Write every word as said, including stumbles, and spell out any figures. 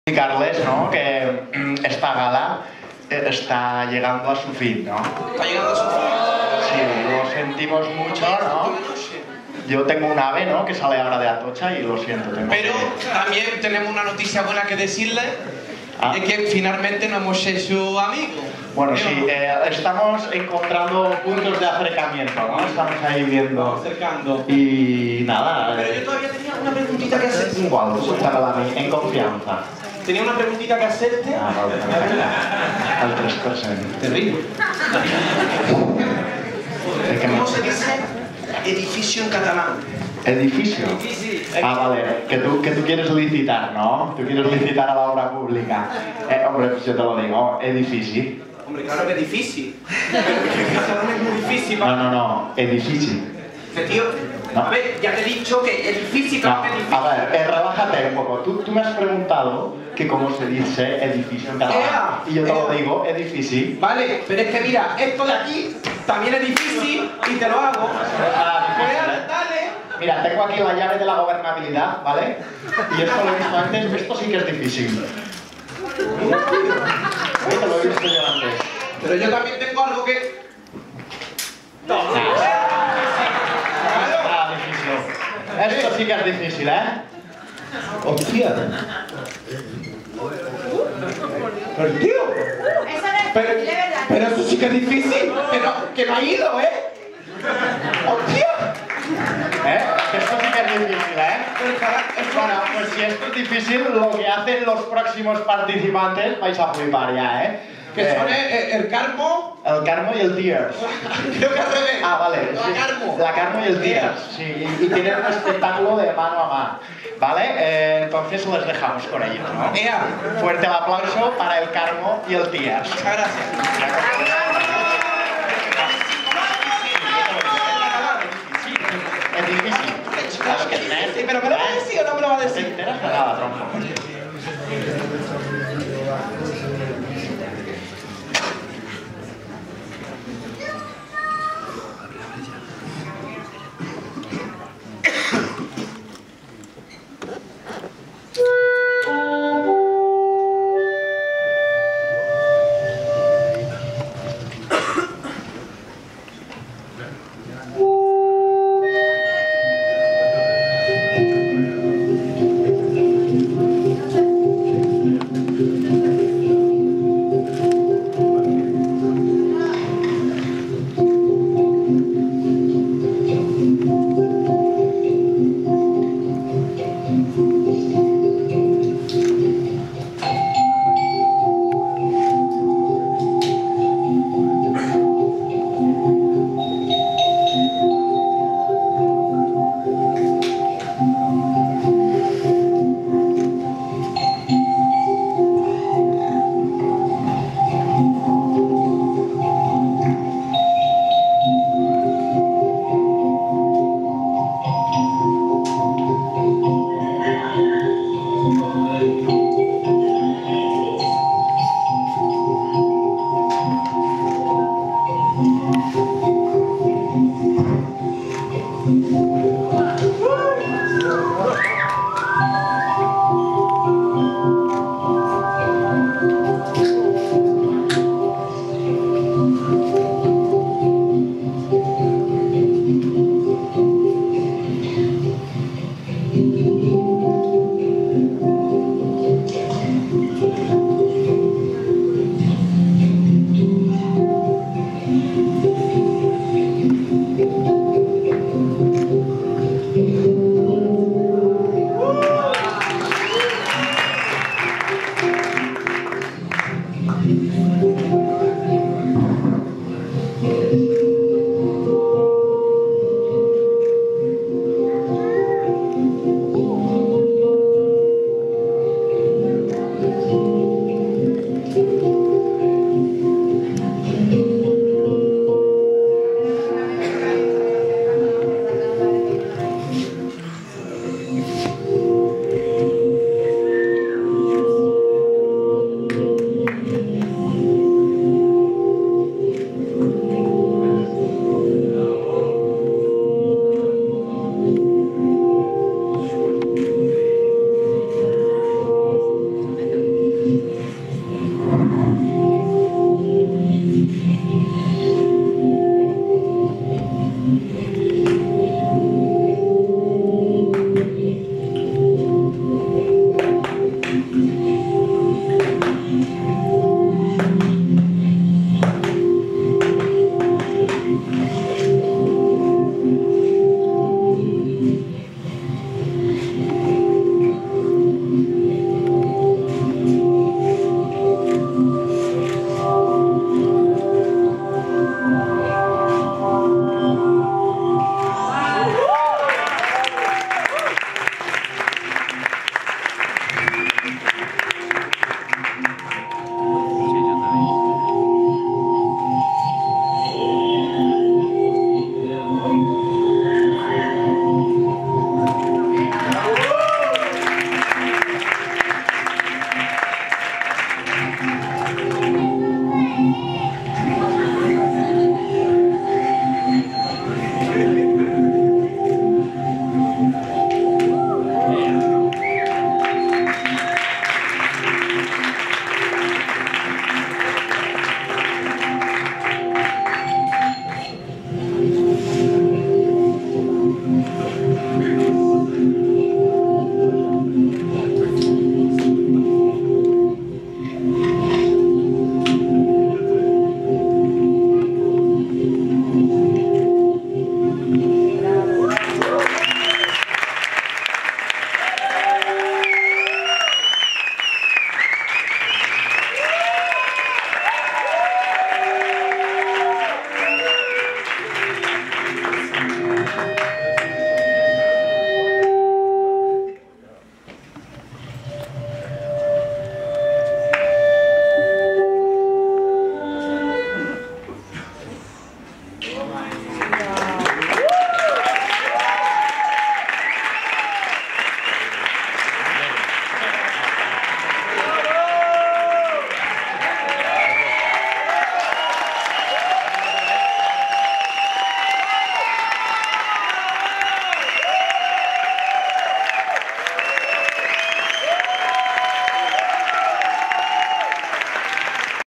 Explicarles, ¿no?, que esta gala está llegando a su fin, ¿no? ¿Está llegando a su fin? Sí, lo sentimos mucho, ¿no? Yo tengo un ave, ¿no?, que sale ahora de Atocha y lo siento. Tengo Pero que... también tenemos una noticia buena que decirle, ah. es que finalmente nos hemos hecho amigos. Bueno, sí, eh, estamos encontrando puntos de acercamiento, ¿no? Estamos ahí viendo... Acercando. Y nada... Pero yo todavía tenía una preguntita que hacerte. Igual, cuéntamela a mí, en confianza. Tenía una preguntita que hacerte. Ah, vale, al tres por ciento. Terrible. ¿Cómo ¿Cómo se dice edificio en catalán? ¿Edificio? Ah, vale, que tú, que tú quieres licitar, ¿no? Tú quieres licitar a la obra pública. Eh, hombre, pues yo te lo digo, edifici. Hombre, claro que es difícil. Pero que en catalán es muy difícil. No, no, no, edifici. Que tío, no. A ver, ya te he dicho que es difícil, no, que es difícil. A ver, eh, relájate un poco. Tú, tú me has preguntado que cómo se dice edificio en catalán. Ea, y yo te lo ea. digo, edifici. Vale, pero es que mira, esto de aquí también es difícil y te lo hago. Ah, difícil, Pues, ¿eh? dale. Mira, tengo aquí la llave de la gobernabilidad, ¿vale? Y esto lo he visto antes, esto sí que es difícil. Sí, te lo he visto yo antes. Pero yo también tengo algo que... No, no. Ah, difícil. Esto sí que es difícil, ¿eh? Hostia. Pero tío. Pero, pero eso sí que es difícil. Pero que no ha ido, ¿eh? Hostia. ¿Eh? Esto sí que es difícil, ¿eh? Bueno, pues si esto es difícil, lo que hacen los próximos participantes vais a flipar ya, ¿eh? Que eh, son el, el Carmo. El Carmo y el Tears. Creo que al revés. Ah, vale. La sí. Carmo. La Carmo y el Tears, sí. Y, y tienen un espectáculo de mano a mano. ¿Vale? Eh, entonces les dejamos con ellos, ¿no? Ea. Fuerte el aplauso para el Carmo y el Tears. Muchas gracias. Es difícil. Claro que sí, pero me lo va a decir o no me lo va a Te decir. enteras de nada, tronco.